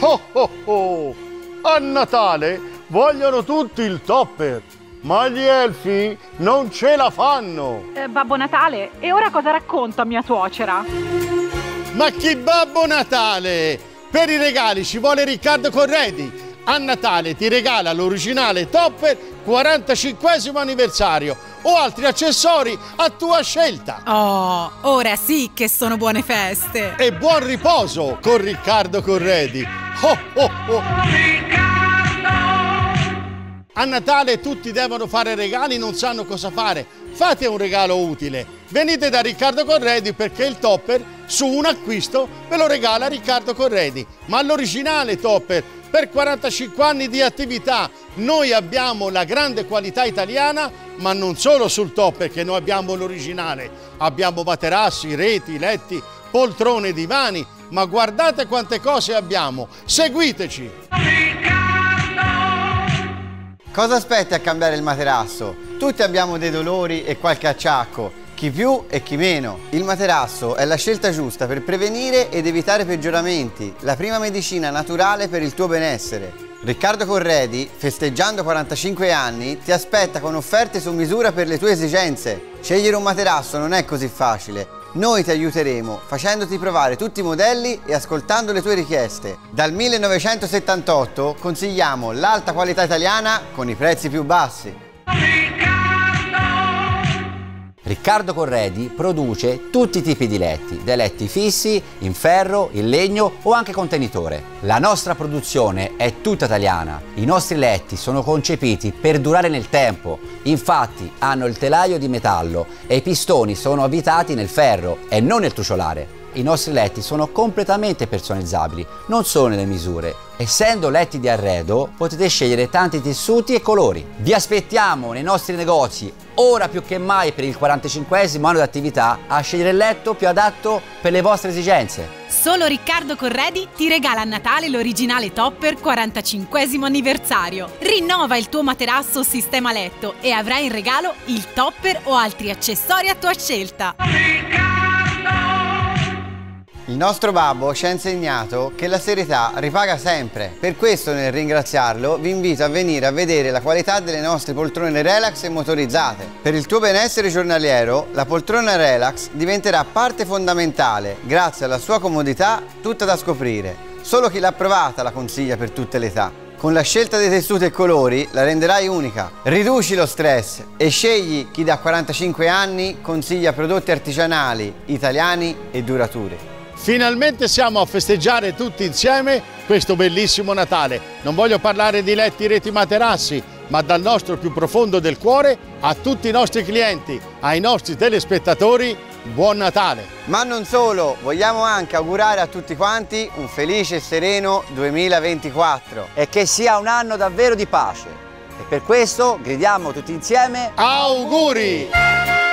Oh oh oh! A Natale vogliono tutti il topper, ma gli elfi non ce la fanno! Babbo Natale, e ora cosa racconto a mia suocera? Ma chi Babbo Natale? Per i regali ci vuole Riccardo Corredi! A Natale ti regala l'originale topper 45° anniversario o altri accessori a tua scelta. Oh, ora sì che sono buone feste. E buon riposo con Riccardo Corredi. Oh, oh, oh. A Natale tutti devono fare regali, non sanno cosa fare. Fate un regalo utile. Venite da Riccardo Corredi perché il topper su un acquisto ve lo regala Riccardo Corredi. Ma l'originale topper per 45 anni di attività. Noi abbiamo la grande qualità italiana, ma non solo sul topper che noi abbiamo l'originale. Abbiamo materassi, reti, letti, poltrone, divani, ma guardate quante cose abbiamo. Seguiteci! Cosa aspetti a cambiare il materasso? Tutti abbiamo dei dolori e qualche acciacco, chi più e chi meno. Il materasso è la scelta giusta per prevenire ed evitare peggioramenti, la prima medicina naturale per il tuo benessere. Riccardo Corredi, festeggiando 45 anni, ti aspetta con offerte su misura per le tue esigenze. Scegliere un materasso non è così facile. Noi ti aiuteremo facendoti provare tutti i modelli e ascoltando le tue richieste. Dal 1978 consigliamo l'alta qualità italiana con i prezzi più bassi. Riccardo Corredi produce tutti i tipi di letti, dai letti fissi, in ferro, in legno o anche contenitore. La nostra produzione è tutta italiana. I nostri letti sono concepiti per durare nel tempo. Infatti hanno il telaio di metallo e i pistoni sono avvitati nel ferro e non nel truciolare. I nostri letti sono completamente personalizzabili, non solo nelle misure. Essendo letti di arredo, potete scegliere tanti tessuti e colori. Vi aspettiamo nei nostri negozi, ora più che mai per il 45° anno di attività, a scegliere il letto più adatto per le vostre esigenze. Solo Riccardo Corredi ti regala a Natale l'originale topper 45° anniversario. Rinnova il tuo materasso o sistema letto e avrai in regalo il topper o altri accessori a tua scelta. Il nostro babbo ci ha insegnato che la serietà ripaga sempre. Per questo, nel ringraziarlo, vi invito a venire a vedere la qualità delle nostre poltrone relax e motorizzate. Per il tuo benessere giornaliero, la poltrona relax diventerà parte fondamentale grazie alla sua comodità tutta da scoprire. Solo chi l'ha provata la consiglia per tutte le età. Con la scelta dei tessuti e colori la renderai unica. Riduci lo stress e scegli chi da 45 anni consiglia prodotti artigianali, italiani e duraturi. Finalmente siamo a festeggiare tutti insieme questo bellissimo Natale. Non voglio parlare di letti, reti, materassi, ma dal nostro più profondo del cuore a tutti i nostri clienti, ai nostri telespettatori, buon Natale! Ma non solo, vogliamo anche augurare a tutti quanti un felice e sereno 2024. E che sia un anno davvero di pace. E per questo gridiamo tutti insieme: auguri!